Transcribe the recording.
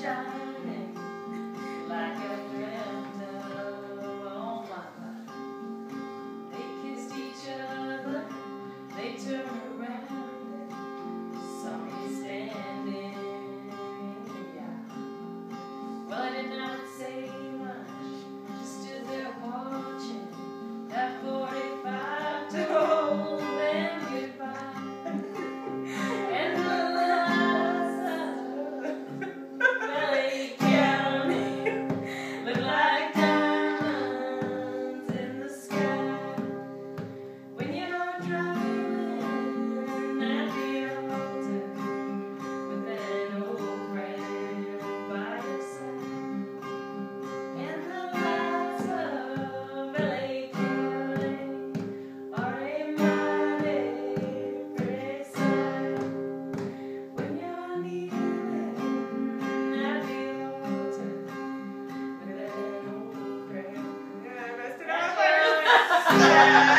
shining like a dreamt of all my life. They kissed each other, they turned around and saw me standing. Well, I did not say much, just stood there watching. That 45 told them goodbye. And the lights of LA County look like diamonds in the sky. When you're driving at the altar with an old friend by your side. And the lights of LA County are a mighty pretty sight. When you're kneeling at the altar with an old friend. Yeah, I messed it up.